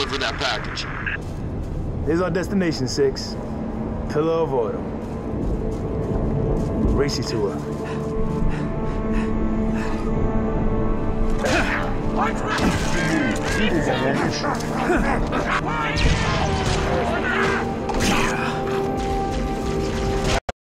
deliver that package. Here's our destination, 6. Pillar of Autumn. Race you to her. Watch